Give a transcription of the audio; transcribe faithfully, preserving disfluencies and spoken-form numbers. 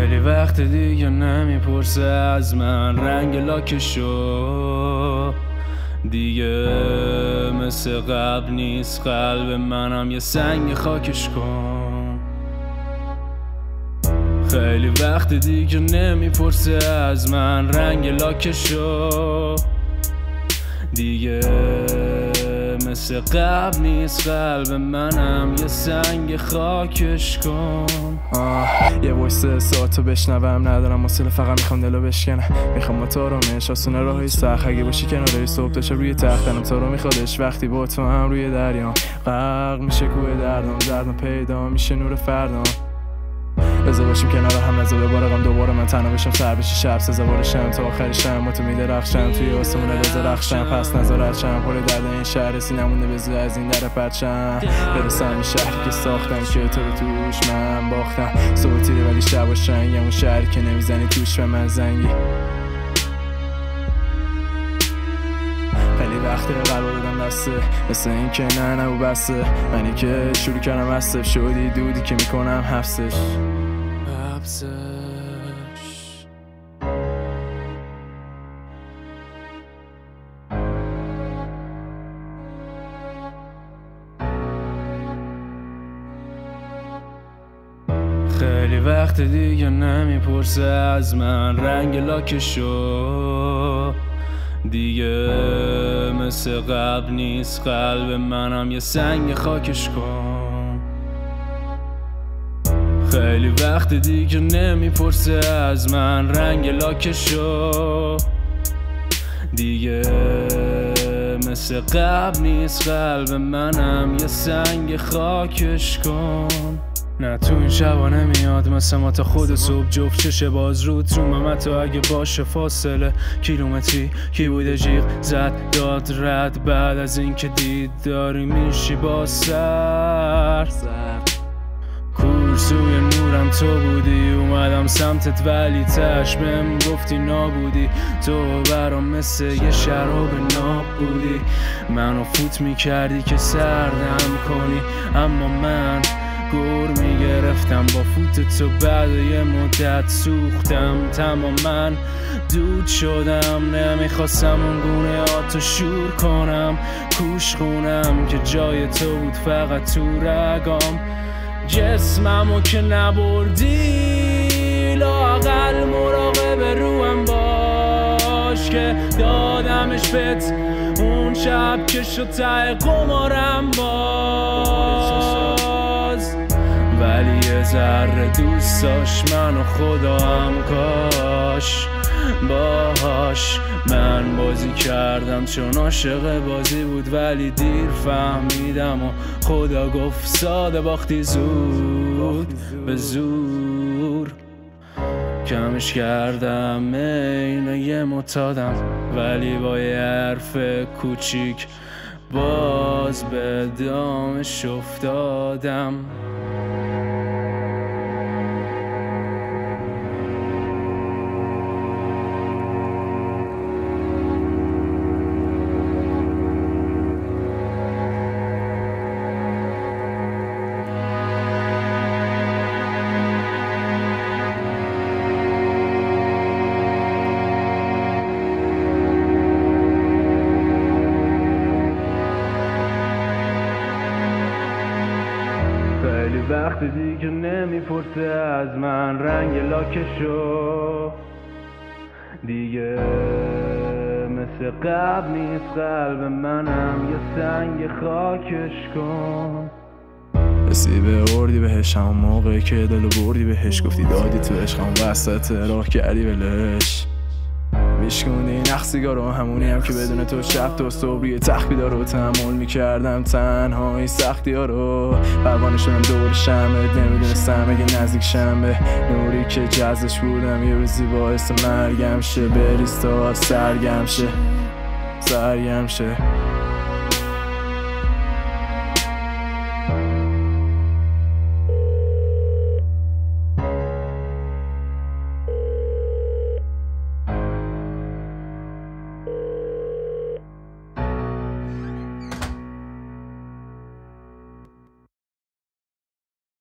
خیلی وقت دیگه نمیپرسه از من رنگ لاکشو، دیگه مثل قبل نیست قلب منم، یه سنگ خاکش کن. خیلی وقت دیگه نمیپرسه از من رنگ لاکشو، دیگه مثل قبل نیست قلب منم، یه سنگ خاکش کن. آه یه وایس ساعتو بشنوم ندارم حوصله، فقط میخوام دلو بشکنم، میخوام با تو رومش آسونه راهی سخت، اگه باشی کناره صبح داشته روی تختنم، تو رو میخوادش وقتی با تو هم روی دریام غرق میشه کوه دردم، دردم پیدا میشه نور فردام. بذار باشیم کنار هم، نذار ببارقم دوباره من تنها بشم، سر بشی شب سزاوارشم تا آخر شم، با تو میدرخشم توی آسمون رضا رخشم، پس نذارتشم پر درد این شهر، رسی نمونده بذار از این در پرچم برسم این شهری که ساختم که تو رو توش من باختم. صبح تیره ولی شب و شنگم، اون شهری که نمیزنی توش به من زنگی. خیلی وقته قلب دادم دسته، مثل این که نه نه و بسته، منی که شروع کردم حسب شدی دودی که میکنم حفظش حفظش. خیلی وقت دیگه نمیپرسه از من رنگ لاکشو، دیگه مثل قبل نیست قلب منم، یه سنگ خاکش کن. خیلی وقت دیگه نمیپرسه از من رنگ لاکشو، دیگه مثل قبل نیست قلب منم، یه سنگ خاکش کن. نه تو این شبا نمیاد مثل ما تا خود صبح جفت چشه باز رود رو ممت، تو اگه باشه فاصله کیلومتری کی بوده جیغ زد داد رد، بعد از این که دید داری میشی با سر کورسوی نورم تو بودی، اومدم سمتت ولی تش بهم گفتی نابودی، تو برام مثل یه شراب ناب بودی، منو فوت میکردی که سردم کنی، اما من گور میگرفتم با فوت تو، بعد یه مدت سوختم تماما دود شدم، نمیخواستم اون گونه آتو شور کنم، کوش خونم که جای تو بود فقط تو رگام، جسممو که نبردی لااقل مراقب روم باش که دادمش بهت اون شب که شد ته قمارم باز، ولی یه ذره دوست داشت منو خدا هم کاش باهاش من بازی کردم، چون عاشق بازی بود ولی دیر فهمیدم و خدا گفت ساده باختی زود به زور، کمش کردم اینو یه متادم، ولی با یه حرف کوچیک باز به دامش افتادم. خیلی وقت دیگه نمیپرسه از من رنگ لاکشو، دیگه مثل قبل نیست قلب منم، یه سنگ خاکش کن. رسیدی به اردی بهش همون موقعی که دلو بردی بهش، گفتی دادی تو عشقم وسط راه کردی بلش، میشکوندی نخ سیگارو همونی هم که بدون تو شب تا صبح روی تخت بیدار رو تحمل میکردم تنهایی سختی ها رو، پروانه شدم دور شمعت نمیدونستم اگه نزدیک شم به نوری که جزش بودم، یه روزی باعث مرگم شه بریز تا سرگم شه سرگم شه.